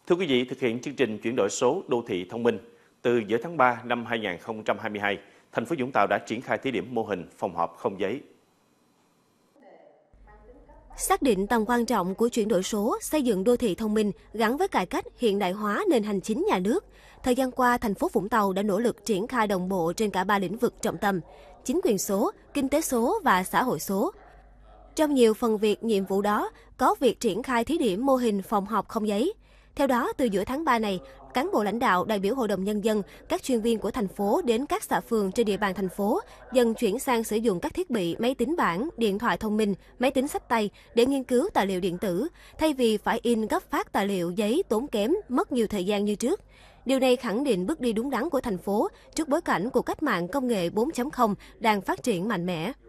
Thưa quý vị, thực hiện chương trình chuyển đổi số đô thị thông minh, từ giữa tháng 3 năm 2022, thành phố Vũng Tàu đã triển khai thí điểm mô hình phòng họp không giấy. Xác định tầm quan trọng của chuyển đổi số, xây dựng đô thị thông minh gắn với cải cách hiện đại hóa nền hành chính nhà nước, thời gian qua, thành phố Vũng Tàu đã nỗ lực triển khai đồng bộ trên cả 3 lĩnh vực trọng tâm: chính quyền số, kinh tế số và xã hội số. Trong nhiều phần việc nhiệm vụ đó, có việc triển khai thí điểm mô hình phòng họp không giấy. Theo đó, từ giữa tháng 3 này, cán bộ lãnh đạo, đại biểu Hội đồng Nhân dân, các chuyên viên của thành phố đến các xã phường trên địa bàn thành phố dần chuyển sang sử dụng các thiết bị máy tính bảng, điện thoại thông minh, máy tính xách tay để nghiên cứu tài liệu điện tử, thay vì phải in gấp phát tài liệu giấy tốn kém, mất nhiều thời gian như trước. Điều này khẳng định bước đi đúng đắn của thành phố trước bối cảnh của cách mạng công nghệ 4.0 đang phát triển mạnh mẽ.